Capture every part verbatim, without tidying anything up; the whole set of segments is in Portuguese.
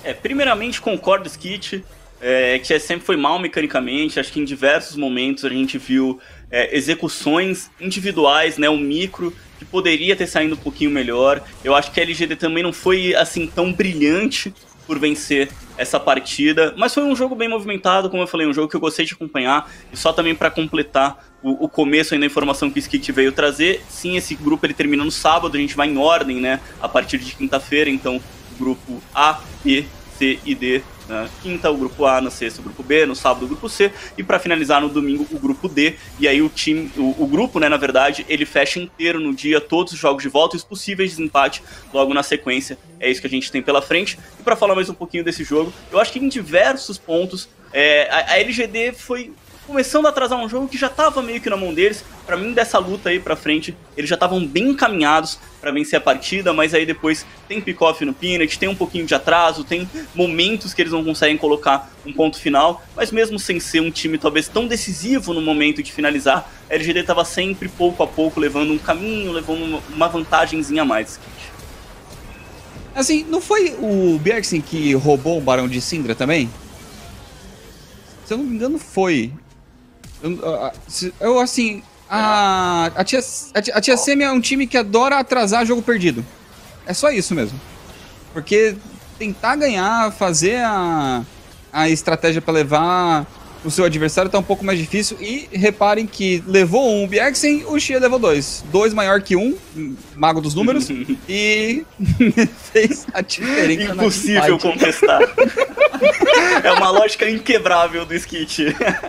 É, primeiramente concordo, Skit, é, que sempre foi mal mecanicamente. Acho que em diversos momentos a gente viu é, execuções individuais, né, o micro, que poderia ter saído um pouquinho melhor. Eu acho que a L G D também não foi assim tão brilhante por vencer essa partida, mas foi um jogo bem movimentado, como eu falei, um jogo que eu gostei de acompanhar. E só também para completar o, o começo aí da informação que o Skit veio trazer, sim, esse grupo ele termina no sábado, a gente vai em ordem, né, a partir de quinta-feira, então grupo A, B, C e D. Na quinta, o grupo A, na sexta, o grupo B, no sábado, o grupo C, e para finalizar no domingo, o grupo D. E aí o time, o, o grupo, né, na verdade, ele fecha inteiro no dia, todos os jogos de volta e os possíveis desempates logo na sequência. É isso que a gente tem pela frente. E para falar mais um pouquinho desse jogo, eu acho que em diversos pontos, é, a, a L G D foi começando a atrasar um jogo que já estava meio que na mão deles. Para mim, dessa luta aí pra frente, eles já estavam bem encaminhados para vencer a partida, mas aí depois tem pick-off no Peanut, tem um pouquinho de atraso, tem momentos que eles não conseguem colocar um ponto final, mas mesmo sem ser um time talvez tão decisivo no momento de finalizar, a L G D estava sempre pouco a pouco levando um caminho, levando uma vantagenzinha a mais. Assim, não foi o Bjergsen que roubou o Barão de Syndra também? Se eu não me engano, foi. Eu, eu assim, a, a, tia, a, tia, a tia Semi é um time que adora atrasar jogo perdido. É só isso mesmo. Porque tentar ganhar, fazer a, a estratégia pra levar o seu adversário tá um pouco mais difícil. E reparem que levou um o Bjergsen, o Xia levou dois. Dois maior que um, mago dos números, e fez a diferença. Impossível contestar. É uma lógica inquebrável do Skit.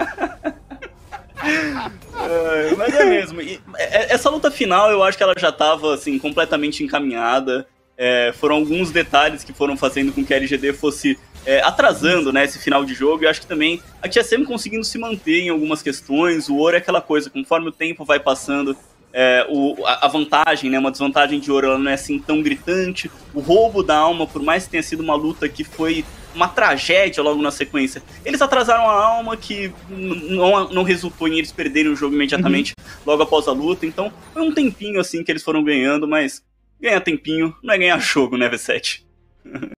É, mas é mesmo. E essa luta final eu acho que ela já estava assim, completamente encaminhada. É, foram alguns detalhes que foram fazendo com que a L G D fosse é, atrasando, né, esse final de jogo. E acho que também a T S M conseguindo se manter em algumas questões. O ouro é aquela coisa, conforme o tempo vai passando, é, o, a, a vantagem, né, uma desvantagem de ouro, ela não é assim tão gritante. O roubo da alma, por mais que tenha sido uma luta que foi uma tragédia logo na sequência, eles atrasaram a alma, que não, não resultou em eles perderem o jogo imediatamente, uhum, logo após a luta. Então foi um tempinho assim que eles foram ganhando, mas ganhar tempinho não é ganhar jogo, né, V sete?